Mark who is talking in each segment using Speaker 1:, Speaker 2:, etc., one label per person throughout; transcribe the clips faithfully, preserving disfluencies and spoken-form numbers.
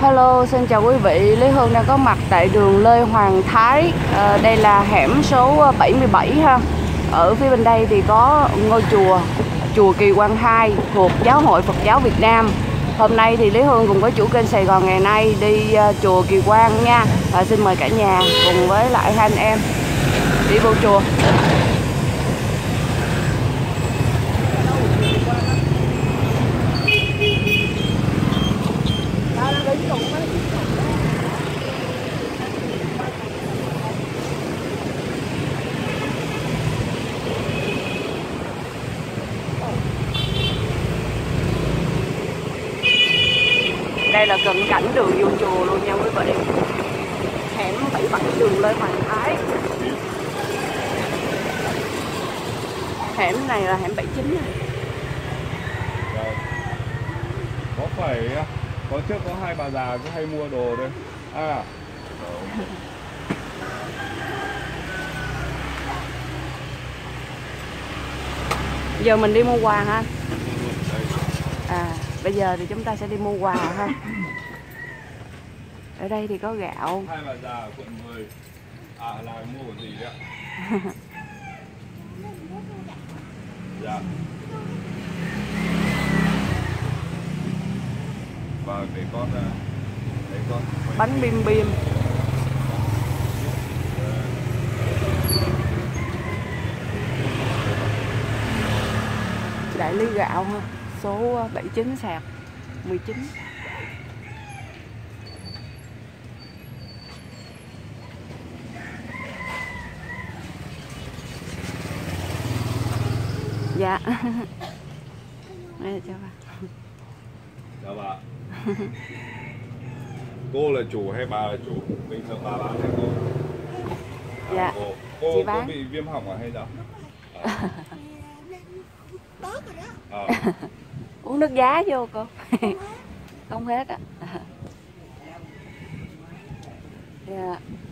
Speaker 1: Hello, xin chào quý vị. Lý Hương đang có mặt tại đường Lê Hoàng Thái. à, Đây là hẻm số bảy mươi bảy ha. Ở phía bên đây thì có ngôi chùa Chùa Kỳ Quan hai thuộc Giáo hội Phật giáo Việt Nam. Hôm nay thì Lý Hương cùng với chủ kênh Sài Gòn ngày nay đi uh, chùa Kỳ Quan nha. Và xin mời cả nhà cùng với lại hai anh em đi vô chùa. Đây là cận cảnh đường vô chùa luôn nha quý vị. Hẻm bảy mươi bảy đường Lê Hoàng Thái. Hẻm này là hẻm bảy mươi chín này.
Speaker 2: Rồi. Có phải có trước có hai bà già cứ hay mua đồ đây. À.
Speaker 1: Giờ mình đi mua quà ha. À, bây giờ thì chúng ta sẽ đi mua quà ha. Ở đây thì có gạo.
Speaker 2: Hai bà già ở quận mười. À là mua cái gì đấy ạ? Dạ. Và để con để con
Speaker 1: bánh bim bim. Đại lý gạo ha. Số bảy mươi chín sạc mười chín. Dạ. Đây cho bà.
Speaker 2: Chào bà. Cô là chủ hay bà là chủ? Bình thường bà bán hay cô? À,
Speaker 1: dạ.
Speaker 2: Cô, cô,
Speaker 1: chị
Speaker 2: cô
Speaker 1: bán.
Speaker 2: bị viêm họng à hay sao? À. À.
Speaker 1: Uống nước giá vô cô. Không hết á. Dạ.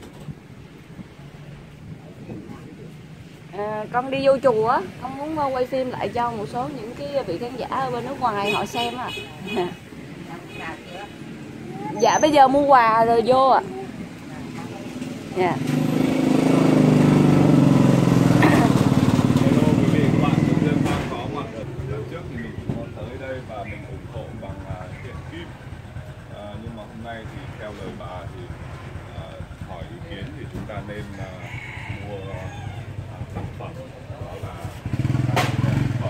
Speaker 1: À, con đi vô chùa á, con muốn quay phim lại cho một số những cái vị khán giả ở bên nước ngoài họ xem à. Dạ bây giờ mua quà rồi vô ạ. À. Dạ.
Speaker 2: Hello quý vị các bạn, chúng tôi đang có mặt ở lần trước thì mình cũng có tới đây và mình ủng hộ bằng uh, hiện kim. Uh, nhưng mà hôm nay thì theo lời bà thì uh, hỏi ý kiến thì chúng ta nên uh, mua uh, sản phẩm, đó là các sản phẩm.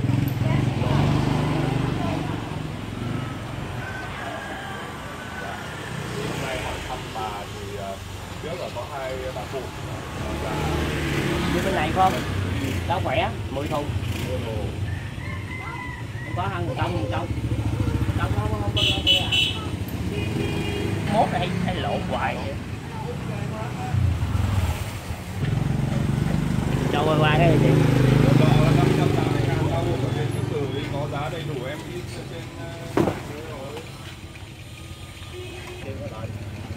Speaker 2: Hôm nay hỏi thăm bà thì uh, trước là có hai bà phụ là
Speaker 3: như bên này không? Đó khỏe, mười thùng. Không có ăn một công một công. Công nó không có kia à. Mốt hay hay lỗ hoài vậy. Cho qua qua cái gì?
Speaker 2: Đó là năm trăm tám mươi ngàn bao gồm ở trên chứng từ có giá đầy đủ em ít trên bảng rồi. Trên có đợi.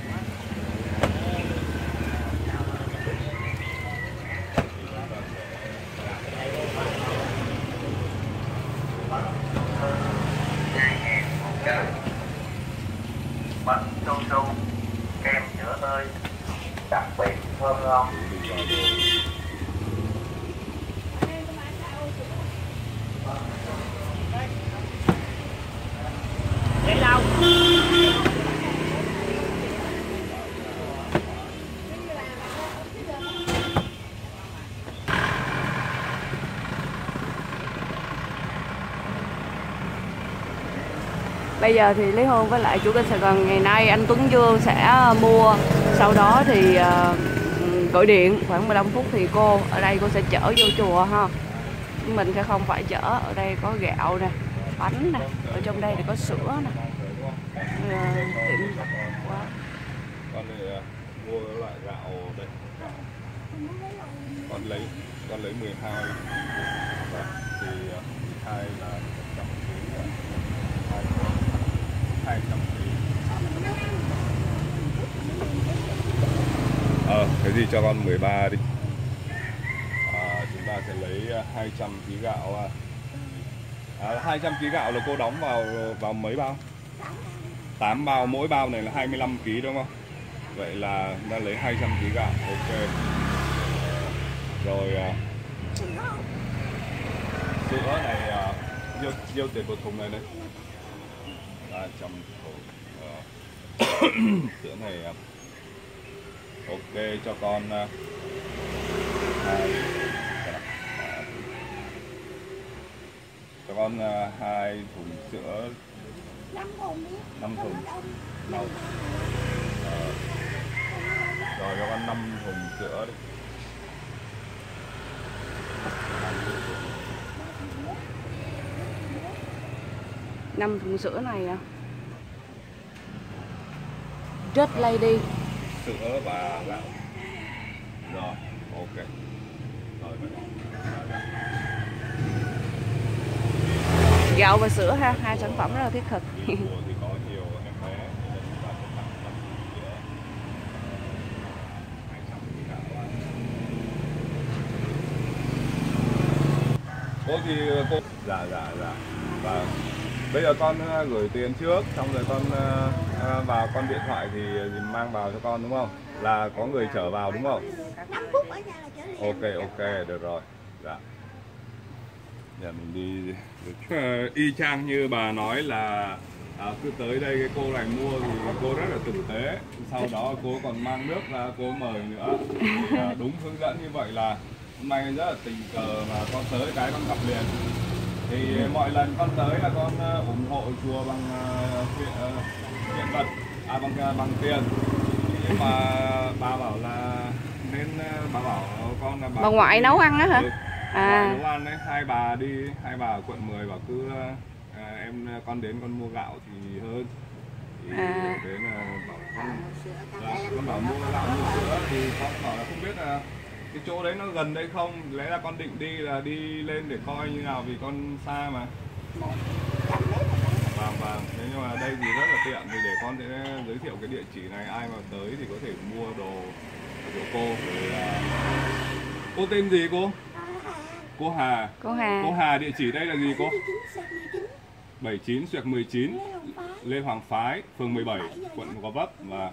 Speaker 4: Bánh su su, kem sữa tươi, đặc biệt thơm ngon.
Speaker 3: Để đâu?
Speaker 1: Bây giờ thì Lý Hương với lại chủ kênh Sài Gòn ngày nay anh Tuấn Dương sẽ mua. Sau đó thì uh, gọi điện khoảng mười lăm phút thì cô ở đây cô sẽ chở vô chùa ha. Mình sẽ không phải chở. Ở đây có gạo nè, bánh nè, ở trong đây thì có sữa nè. Uh, tiệm quá.
Speaker 2: Con này mua loại gạo đây. Gạo. Con lấy con lấy mười hai. Thì mười hai là một trăm ký. hai trăm ký. Ờ, cái gì cho con mười ba đi. À, chúng ta sẽ lấy hai trăm ký gạo. À, hai trăm ký gạo là cô đóng vào vào mấy bao? tám bao, mỗi bao này là hai mươi lăm ki lô gam đúng không? Vậy là ta lấy hai trăm ki lô gam. Ok. Rồi sữa này nhiêu nhiêu tiền một thùng này đấy? ba trăm thùng. Sữa này ok cho con hai cho con hai thùng sữa, năm thùng đâu ờ. Rồi cho con năm thùng sữa đi.
Speaker 1: năm thùng sữa này à? Rất lady.
Speaker 2: Sữa và gạo. Rồi, ok. Rồi vậy.
Speaker 1: Gạo và sữa ha, hai sản phẩm rất là thiết thực.
Speaker 2: Thì có nhiều em bé nên chúng ta sẽ tặng tặng sữa hai trăm gạo. Cô thì cô dạ dạ dạ. Và bây giờ con gửi tiền trước, xong rồi con uh, vào con điện thoại thì, thì mang vào cho con đúng không? Là có người chở vào đúng không? Ok ok được rồi. Dạ. Giờ mình đi uh, y chang như bà nói là à, cứ tới đây cái cô này mua thì cô rất là tử tế. Sau đó cô còn mang nước ra cô mời nữa. Thì, uh, đúng hướng dẫn như vậy là hôm nay rất là tình cờ mà con tới cái con gặp liền. Thì mọi lần con tới là con uh, ủng hộ chùa bằng uh, hiện, uh, hiện vật, à bằng uh, bằng tiền. Nhưng mà bà bảo là nên uh, bà bảo con là bà,
Speaker 1: bà ngoại nấu ăn á hả?
Speaker 2: Ừ.
Speaker 1: À.
Speaker 2: Nấu ăn đấy, hai bà đi, hai bà ở quận mười bảo cứ à, em con đến con mua gạo thì hơn. Thì
Speaker 1: À.
Speaker 2: đến là bảo con, là, con bảo mua gạo mua sữa thì con bảo là không biết là cái chỗ đấy nó gần đây không, lẽ là con định đi là đi lên để coi như nào vì con xa mà. Vâng vâng, thế nhưng mà đây thì rất là tiện thì để con sẽ giới thiệu cái địa chỉ này, ai mà tới thì có thể mua đồ của cô. Rồi, à... cô tên gì cô? Cô Hà.
Speaker 1: Cô Hà.
Speaker 2: Cô Hà, địa chỉ đây là gì cô? bảy chín xuyệt mười chín Lê Hoàng Phái, phường mười bảy, quận Gò Vấp. Và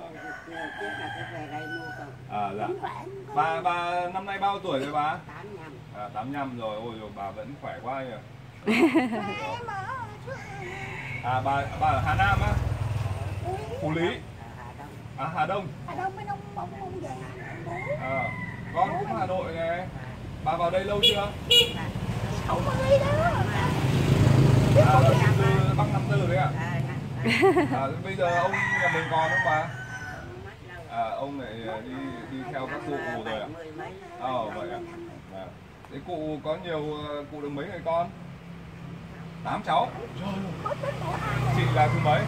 Speaker 2: à dạ. Bà bà năm nay bao tuổi rồi bà? À, tám mươi lăm rồi. Ôi rồi bà vẫn khỏe quá nhỉ. À bà bà ở Hà Nam á? Phú Lý. À Hà Đông.
Speaker 5: Hà Đông bên ông bỗng ông về.
Speaker 2: À, con cũng Hà Nội này. Bà vào đây lâu chưa?
Speaker 5: Không có đi đó.
Speaker 2: À, từ băng năm tư đấy ạ? À, bây giờ ông nhà mình còn không bà? À, ông lại đi đi theo các cụ rồi ạ? Ờ, à, vậy ạ. À. Thế cụ có nhiều, cụ được mấy người con? Tám cháu? Chị là thứ mấy?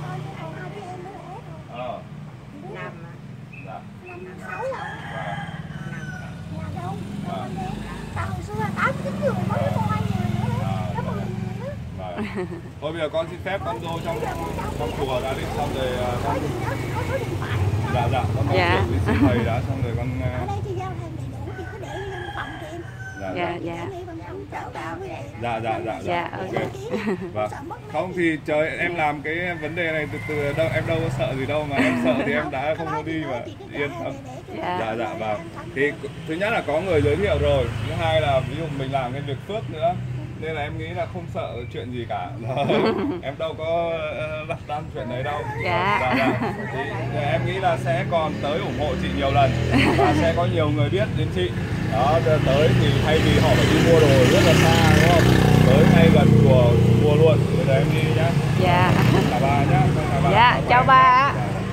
Speaker 2: Ờ.
Speaker 5: Năm.
Speaker 2: Dạ.
Speaker 5: Năm sáu rồi.
Speaker 2: Dạ.
Speaker 5: Nhà đâu? Tao hồi xưa tám chín người mới có ai nữa. Cảm ơn.
Speaker 2: Vâng. Thôi bây giờ con xin phép con vô trong trong chùa đã đi, xong rồi con
Speaker 5: có số điện thoại.
Speaker 2: dạ dạ con nói
Speaker 1: Dạ.
Speaker 2: chuyện với sư thầy đã, xong rồi con
Speaker 5: Ở đây thì giao hàng đầy đủ, chỉ có để văn phòng kìm.
Speaker 2: dạ
Speaker 1: Dạ
Speaker 2: dạ
Speaker 1: dạ.
Speaker 2: dạ dạ dạ
Speaker 1: Dạ,
Speaker 2: ok.
Speaker 1: ok.
Speaker 2: Vâng. Không thì trời em làm cái vấn đề này từ từ đâu em đâu có sợ gì đâu, mà em sợ thì em đã không có đi mà yên tâm.
Speaker 1: Dạ.
Speaker 2: Dạ dạ vâng. Thì thứ nhất là có người giới thiệu rồi, thứ hai là ví dụ mình làm cái việc phước nữa nên là em nghĩ là không sợ chuyện gì cả. Em đâu có đặt tan chuyện đấy đâu.
Speaker 1: Dạ.
Speaker 2: Dạ, dạ. Thì em nghĩ là sẽ còn tới ủng hộ chị nhiều lần và sẽ có nhiều người biết đến chị. Đó, tới thì thay vì họ phải đi mua đồ rất là xa đúng không? Tới ngay gần chùa mua luôn. Bây giờ em đi nhá.
Speaker 1: Dạ.
Speaker 2: Chào bà nhá. Chào bà.
Speaker 1: Dạ, chào bà.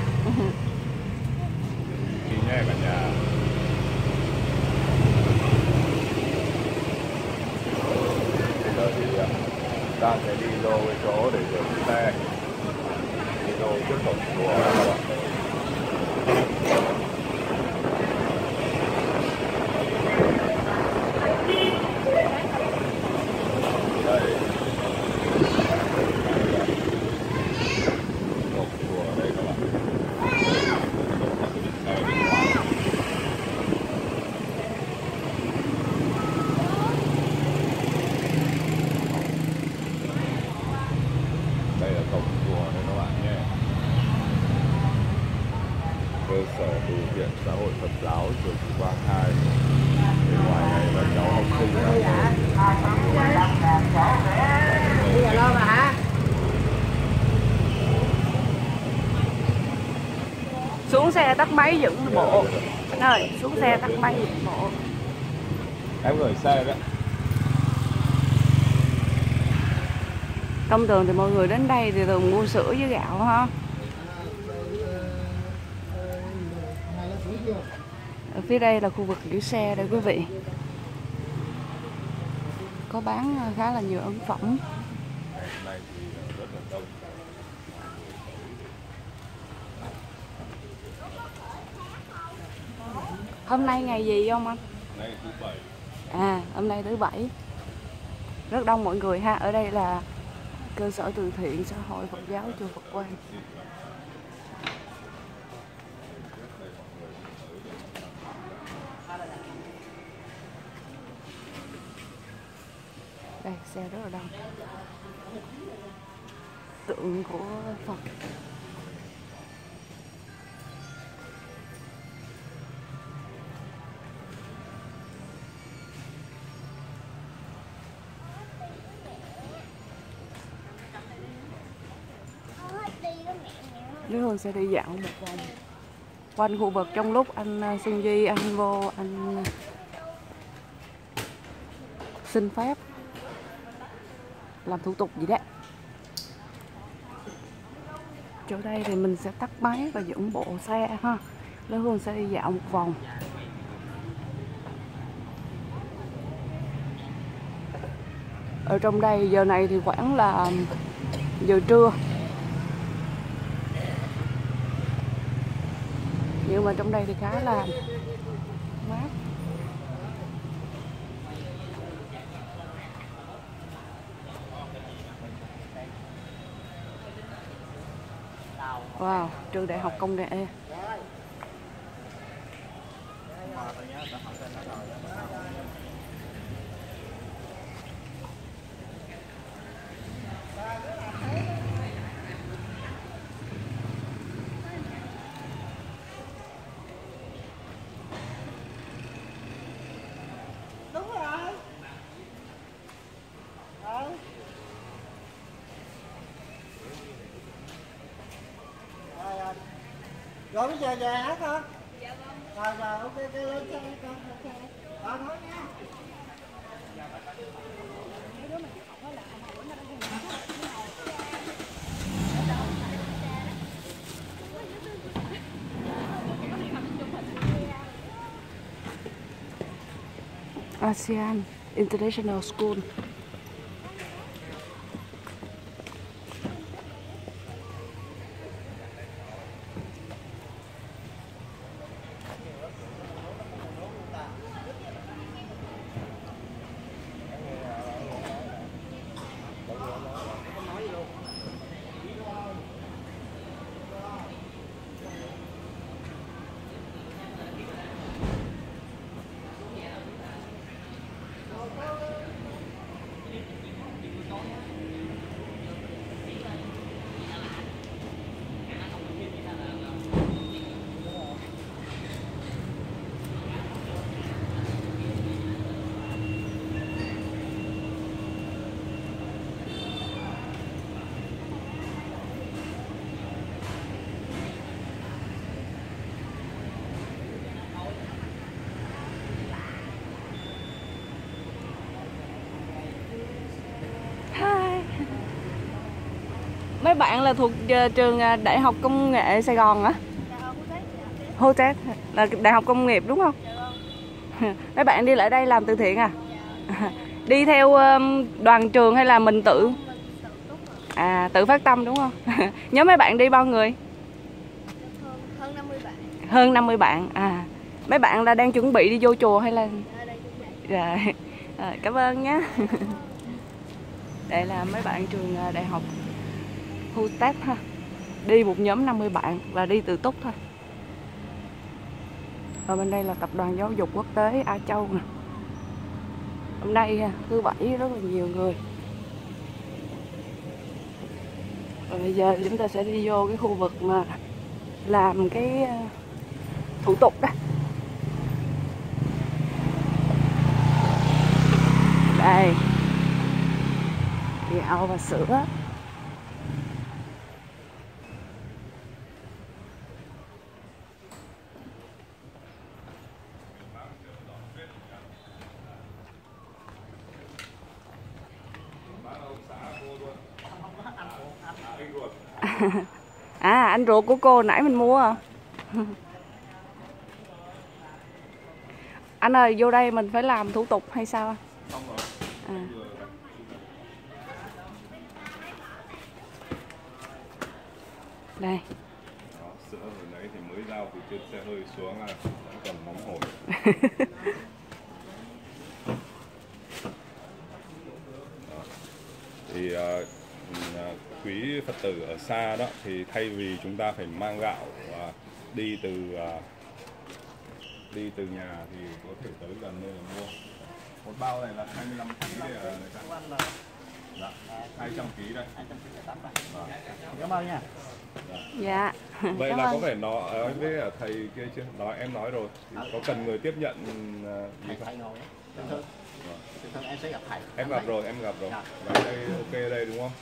Speaker 2: Đi nhé cả nhà. Bây giờ thì ta sẽ đi vô cái chỗ để dừng xe. Đi vô trước cổng chùa các bạn. Đây là cổng chùa đây các bạn nhé. cơ sở tu viện xã hội Phật giáo chùa Kỳ Quang hai. Bên ngoài này là cháu học sinh là
Speaker 1: xuống xe tắt máy dựng bộ. Rồi, xuống xe tắt máy dựng bộ.
Speaker 2: Em gửi xe đấy.
Speaker 1: Thông thường thì mọi người đến đây thì thường mua sữa với gạo ha. Ở phía đây là khu vực gửi xe đây quý vị. Có bán khá là nhiều ấn phẩm. Hôm nay ngày gì không anh?
Speaker 2: Ngày thứ bảy.
Speaker 1: À, hôm nay thứ bảy. Rất đông mọi người ha. Ở đây là cơ sở từ thiện xã hội Phật giáo chùa Phật Quang. Đây, xe rất là đông. Tượng của Phật. Lý Hương sẽ đi dạo một vòng quanh khu vực trong lúc anh Xuân Duy anh vô anh xin phép làm thủ tục gì đấy. Chỗ đây thì mình sẽ tắt máy và dẫn bộ xe ha. Lý Hương sẽ đi dạo một vòng. Ở trong đây giờ này thì khoảng là giờ trưa. Nhưng mà trong đây thì khá là mát. Wow, trường Đại học Công nghệ.
Speaker 6: Rồi bây giờ về hả con? Dạ vâng. Rồi rồi ok ok lên xe con. Ok. Rồi thôi nha.
Speaker 1: ASEAN International School. Mấy bạn là thuộc trường Đại học Công nghệ Sài Gòn hả? Hô Tết là Đại học Công nghiệp đúng không? Mấy bạn đi lại đây làm từ thiện à? Đi theo đoàn trường hay là mình tự? À, tự phát tâm đúng không? Nhớ mấy bạn đi bao người?
Speaker 5: Hơn năm mươi bạn.
Speaker 1: Hơn năm mươi bạn. À, mấy bạn là đang chuẩn bị đi vô chùa hay là? Rồi, à, cảm ơn nhé. Đây là mấy bạn trường Đại học Hô Tết ha. Đi một nhóm năm mươi bạn và đi tự túc thôi. Và bên đây là Tập đoàn Giáo dục Quốc tế Á Châu nè. Hôm nay thứ bảy rất là nhiều người. Và bây giờ chúng ta sẽ đi vô cái khu vực mà làm cái thủ tục đó. Đây, gạo và sữa. À, anh ruột của cô nãy mình mua à. Anh ơi, vô đây mình phải làm thủ tục hay sao anh?
Speaker 2: Xong rồi.
Speaker 1: À. Đây.
Speaker 2: Đó, sữa hồi nãy thì mới giao từ trên xe hơi xuống là vẫn còn nóng hổi. Thì uh, quý Phật tử ở xa đó thì thay vì chúng ta phải mang gạo uh, đi từ uh, đi từ nhà thì có thể tới gần đây là mua. Một bao này là hai mươi lăm ký đây là người ta. Dạ, hai trăm ký đây.
Speaker 3: Cảm ơn nha.
Speaker 2: Dạ.
Speaker 1: Dạ.
Speaker 2: Vậy
Speaker 1: Cảm
Speaker 2: là
Speaker 1: ơn.
Speaker 2: có phải nói với thầy kia chưa? Nói em nói rồi. Thì có cần người tiếp nhận uh, gì
Speaker 3: Thầy,
Speaker 2: không?
Speaker 3: thầy ngồi đấy. Thường thường, thường thường em sẽ gặp thầy.
Speaker 2: Em gặp rồi, em gặp rồi.
Speaker 3: Dạ.
Speaker 2: Và đây ok đây đúng không?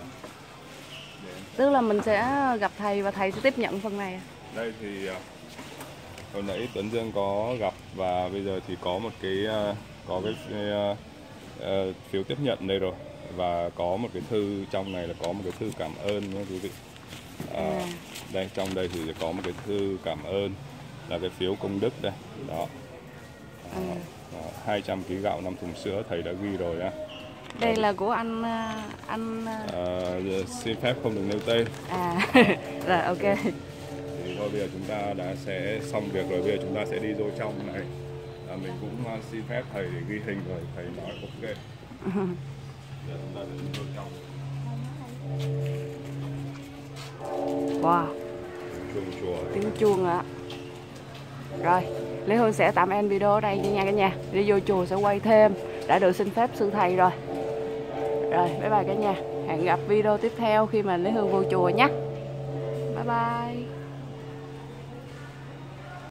Speaker 1: Tức là mình sẽ gặp thầy và thầy sẽ tiếp nhận phần này.
Speaker 2: Đây thì uh, hồi nãy Tuấn Dương có gặp và bây giờ thì có một cái uh, có cái uh, uh, phiếu tiếp nhận đây rồi và có một cái thư trong này là có một cái thư cảm ơn nha quý vị. Uh,
Speaker 1: À.
Speaker 2: Đây trong đây thì có một cái thư cảm ơn là cái phiếu công đức đây đó.
Speaker 1: À.
Speaker 2: Uh, hai trăm ký gạo, năm thùng sữa thầy đã ghi rồi á.
Speaker 1: Đây là của anh anh
Speaker 2: Uh, xin phép không được nêu tên.
Speaker 1: à rồi ok.
Speaker 2: Thì thôi bây giờ chúng ta đã sẽ xong việc rồi, bây giờ chúng ta sẽ đi vô trong này. À, mình cũng uh, xin phép thầy để ghi hình rồi, thầy nói ok. Giờ chúng ta sẽ đi vô trong.
Speaker 1: Wow,
Speaker 2: Chuông chùa.
Speaker 1: tiếng chuông ạ. Rồi, Lê Hương sẽ tạm end video ở đây nha cả nhà. Đi vô chùa sẽ quay thêm, đã được xin phép sư thầy rồi. Rồi, bye bye cả nhà. Hẹn gặp video tiếp theo khi mà Lê Hương vô chùa nhé. Bye bye.